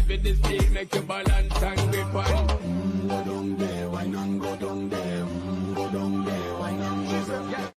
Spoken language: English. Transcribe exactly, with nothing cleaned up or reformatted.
with the steel, make you balance and grip on. Mm, go down there, why not go down there? Mm, go down there, why not go down there?